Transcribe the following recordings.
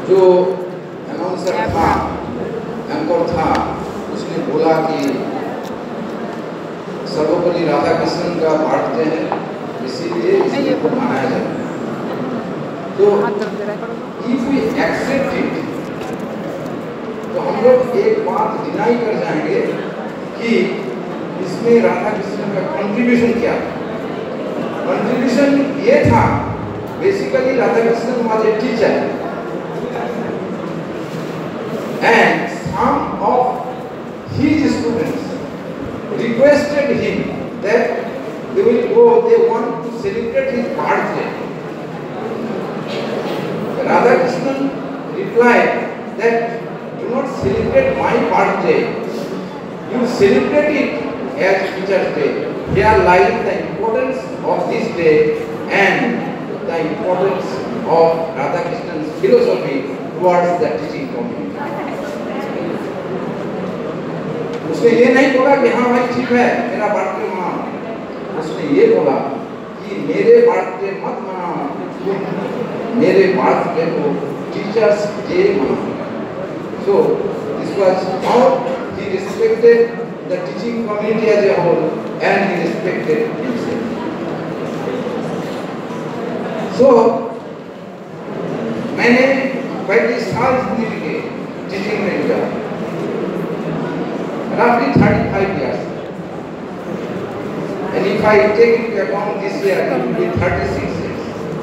जो अनाउंसर था, एंकर था, उसने बोला कि सर्वपल्ली राधाकृष्णन का बर्थडे है, इसीलिए इस दिन को मनाया जाए। तो if we accept it, तो हम लोग एक बात डिनाई कर जाएंगे कि इसमें राधा कृष्ण का कंट्रीब्यूशन क्या था। कंट्रीब्यूशन ये था, basically Radha Krishna was a teacher and some of his students requested him that they want to celebrate his birthday. Radha Krishnan replied that do not celebrate my birthday, you celebrate it as Teachers' Day. Here lies the importance of this day and the importance of Radha Krishnan's philosophy towards the teaching community. उसने ये नहीं बोला कि हाँ भाई ठीक है मेरा बर्थडे मनाओ, उसने ये बोला कि मेरे बर्थडे मत मनाओ, मेरे बर्थडे को टीचर्स डे मनाओ। So this was how he respected the teaching community as a whole and he respected himself. So मैंने 35 साल जिंदगी के टीचिंग में किया, roughly 35 years, and if I take into account this year, it will be 36 years.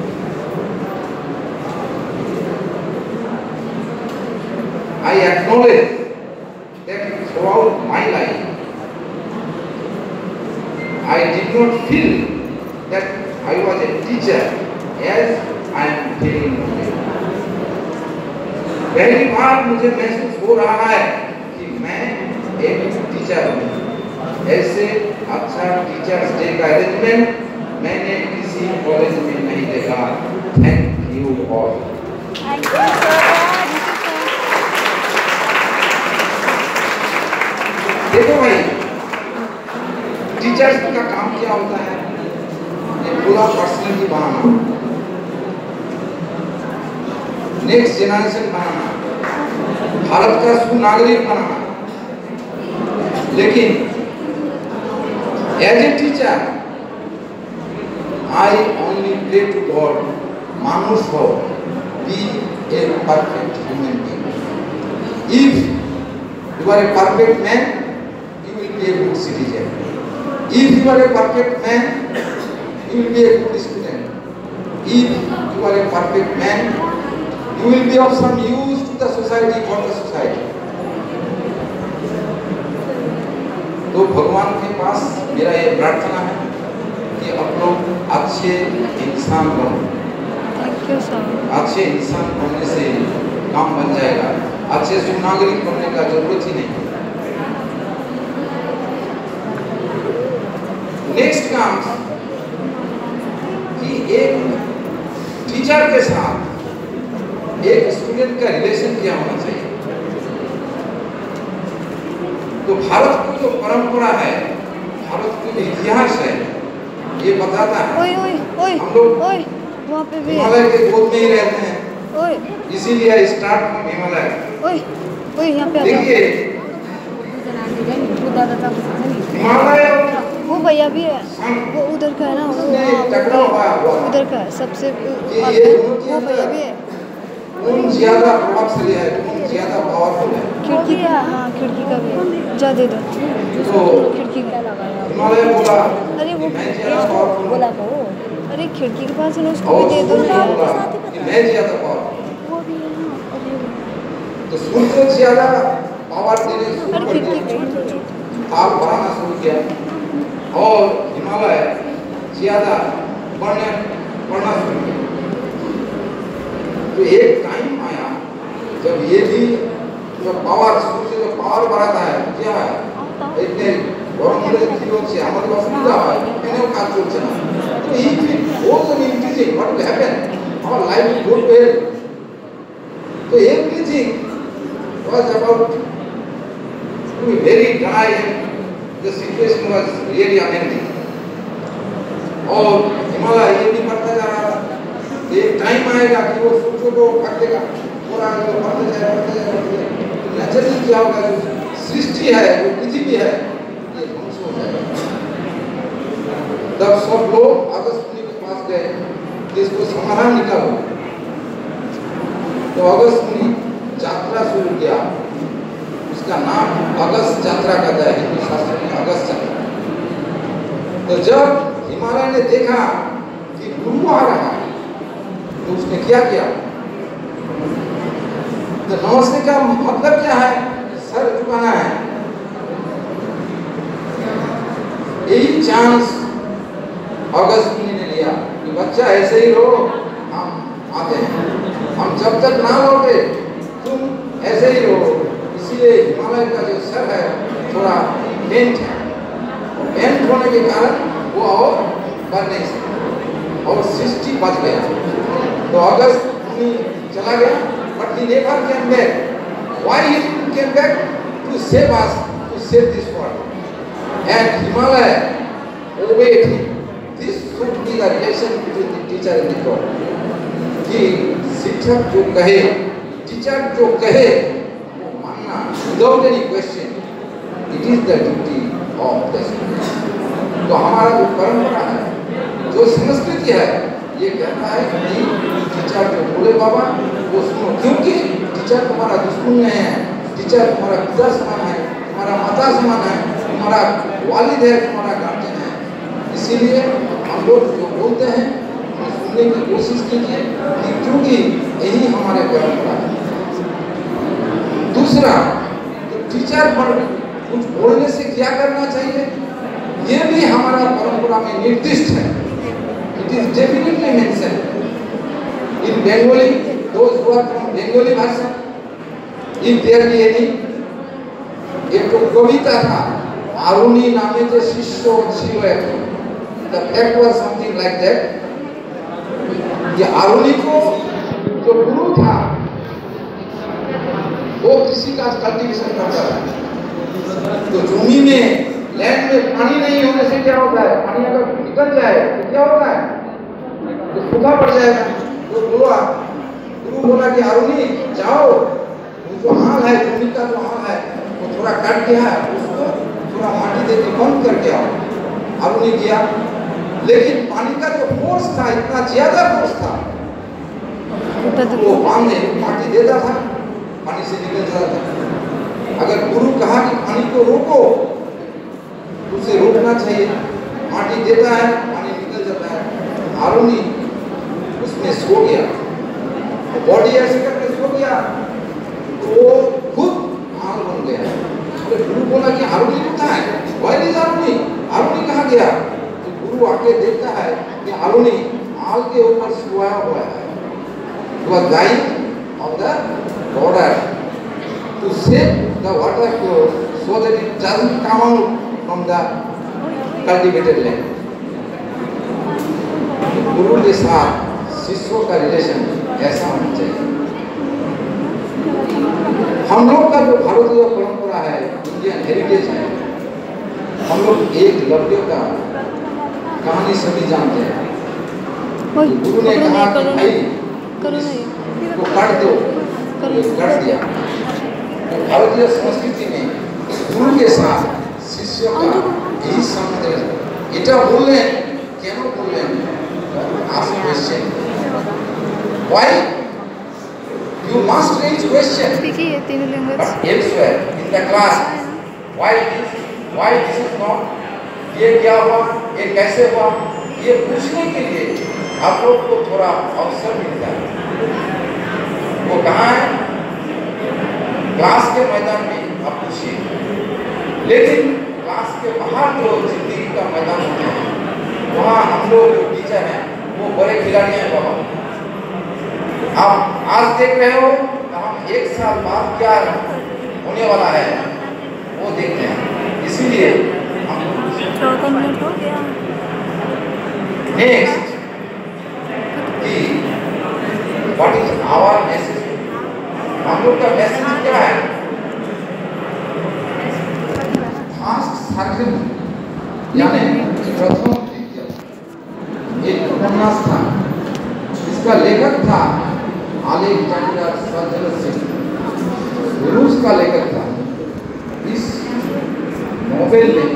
I acknowledge that throughout my life, I did not feel that I was a teacher as I am feeling today. पहली बार मुझे महसूस हो रहा है कि मैं एक teacher हूँ। ऐसे अच्छा टीचर्स डे का अरेंजमेंट मैंने किसी कॉलेज में नहीं देखा। Thank you all. देखो भाई, टीचर्स का काम क्या होता है? ये पूरा पर्सनैलिटी बनाना, नेक्स्ट जनरेशन बनाना, भारत का सुनागरिक बनाना। लेकिन as a teacher I only pray to God, मानुष हो, be a perfect human being. If you are a perfect man, you will be a good citizen. If you are a perfect man, you will be a good student. If you are a perfect man, you will be of some use to the society, for the society. तो भगवान के पास मेरा ये प्रार्थना है कि आप लोग अच्छे इंसान बनो। अच्छे इंसान बनने से काम बन जाएगा, अच्छे सुनागरिक बनने का जरूरत ही नहीं। नेक्स्ट कम्स कि एक टीचर के साथ एक स्टूडेंट का रिलेशन क्या होना चाहिए। तो भारत की जो परंपरा है, भारत की जो इतिहास है, ये बताता है हम लोग हिमालय के गोद में ही रहते हैं, इसीलिए स्टार्ट फ्रॉम हिमालय। देखिए हिमालय, वो भैया भी है, वो उधर का है ना, वो उधर का सबसे वो भैया भी है। कौन ज्यादा प्रभावशाली है, कौन ज्यादा पावरफुल है? खिड़की का, हाँ खिड़की का भी जा दे दो। तो खिड़की का हिमालय बोला, अरे वो बोला तो, अरे खिड़की के पास है ना, उसको भी दे दो। मैं ज्यादा पावरफुल, वो भी है ना। तो सूर्य ज्यादा पावर देने शुरू कर दिया, ताप बढ़ाना शुरू किया और हिमालय ज्यादा बढ़ना शुरू किया। तो एक टाइम आया जब ये भी जो पावर, सूर्य जो पावर बढ़ाता है, क्या है इतने गवर्नमेंट की ओर से हमारे पास सुविधा है, मैंने काज चलছে না। तो if it goes on increasing, what will happen? Our life will go well. So everything was about to be very dry and the situation was really unending. और हिमालय ये भी बढ़ता जा रहा था, एक टाइम आएगा कि वो सोचो को भाग देगा, पूरा बढ़ते जाए। नेचुरली क्या होगा, जो सृष्टि है, जो पृथ्वी है, ये ध्वंस हो जाएगा। तब सब लोग अगस्त मुनि के पास गए कि इसको समाधान निकालो। तो अगस्त मुनि यात्रा शुरू किया, उसका नाम अगस्त यात्रा कहता है हिंदू शास्त्र में, अगस्त यात्रा। तो जब हिमालय ने देखा कि गुरु आ रहा है, तो उसने क्या किया? तो नमस्ते का मतलब क्या है? सर झुकाना है। यही चांस अगस्त मुनि ने लिया कि बच्चा ऐसे ही रहो, हम आते हैं, हम जब तक ना लौटे तुम ऐसे ही रहो। इसीलिए हिमालय का जो सर है थोड़ा बेंट है, और बेंट होने के कारण वो और बढ़ नहीं सकता और सृष्टि बच गया। तो अगस्त मुनि चला गया, but he never came back. Why he came back? To save us, to save this world. And Himalaya obeyed him. This should be the relation between the teacher and the God. कि शिक्षक जो कहे, teacher जो कहे, वो मानना without any question. It is the duty of the student. तो हमारा जो परंपरा है, जो संस्कृति है, ये कहता है कि टीचर जो बोले बाबा वो सुनो, क्योंकि टीचर तुम्हारा दुश्मन नहीं है, टीचर तुम्हारा पिता समान है, तुम्हारा माता समान है, तुम्हारा वालिद है, तुम्हारा गार्जियन है। इसीलिए हम लोग जो बोलते हैं सुनने की कोशिश कीजिए, क्योंकि यही हमारे परंपरा है। दूसरा, तो टीचर पर कुछ बोलने से क्या करना चाहिए, ये भी हमारा परंपरा में निर्दिष्ट है। It is definitely mentioned in Bengali, those who are from Bengali version, if there be any, एक तो कविता था, आरुणी नामे जे शिष्य ছিল একজন, the fact was something like that, ये आरुणी को जो गुरु था, वो किसी का कल्टीवेशन करता था। तो जमीन में, लैंड में पानी नहीं होने से क्या होता है, पानी अगर निकल जाए तो क्या होता है, तो सूखा पड़ जाएगा। तो गुरु बोला कि आरुणी जाओ, वो जो हाल है, जमीन का जो हाल है वो थोड़ा कट गया है, उसको थोड़ा माटी देके बंद करके आओ। आरुणी किया, लेकिन पानी का जो फोर्स था, इतना ज्यादा फोर्स था, वो बांधे माटी देता था, पानी से निकल जाता था। अगर गुरु कहा कि पानी को रोको, उसे रोकना चाहिए, माटी देता है, पानी निकल जाता है। आरुणी उसमें सो गया, बॉडी ऐसे करके सो गया, तो वो खुद आग बन गया। तो गुरु बोला कि आरुणी कहाँ है, वाई इज आरुणी, आरुणी कहाँ गया? तो गुरु आके देखता है कि आरुणी आग के ऊपर सोया हुआ है, वो dying on the border to save the water flow so that it doesn't come out from the cultivated land. गुरु के साथ शिष्यों का रिलेशन ऐसा होना चाहिए। हम लोग का जो भारतीय परंपरा है, इंडियन हेरिटेज है, हम लोग एक लव्य का कहानी सभी जानते हैं। गुरु ने कहा कि भाई इसको काट दो, तो काट दिया। तो भारतीय संस्कृति में गुरु के साथ शिष्य का यही संबंध है। इटा बोले क्यों बोले, ask question. Why? You must raise question. But elsewhere in the class, why this is not? ये क्या हुआ, ये कैसे हुआ, ये पूछने के लिए आप लोग को थोड़ा अवसर मिलता है। वो कहाँ है? क्लास के मैदान में आप पूछिए, लेकिन क्लास के बाहर जो जिंदगी का मैदान होता है, वहाँ हम लोग जो टीचर हैं वो बड़े खिलाड़ी हैं बाबा। आप आज देख रहे हो, हम एक साल बाद क्या होने वाला है वो देखते हैं। इसीलिए नेक्स्ट कि व्हाट इज आवर मैसेज, हम लोग का मैसेज क्या है? फास्ट सर्कल यानी प्रथम एक उपन्यास था, उसका लेखक था अलेक्जेंडर सर्जनसिन, रूस का लेखक था। इस नोबेल ने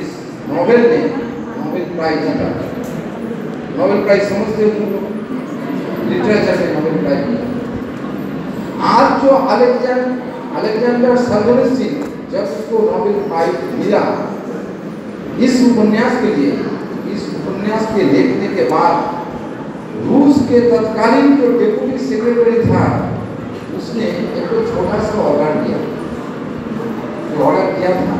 नोबेल प्राइज जीता। नोबेल प्राइज समझते हो लोग, लिटरेचर में नोबेल प्राइज मिला। आज जो अलेक्जेंडर सर्जनसिन, जब उसको नोबेल प्राइज मिला इस उपन्यास के लिए, इस उपन्यास के लिखने के बाद रूस के तत्कालीन जो डेप्यूटी सेक्रेटरी था उसने एक छोटा सा ऑर्डर दिया। जो ऑर्डर किया था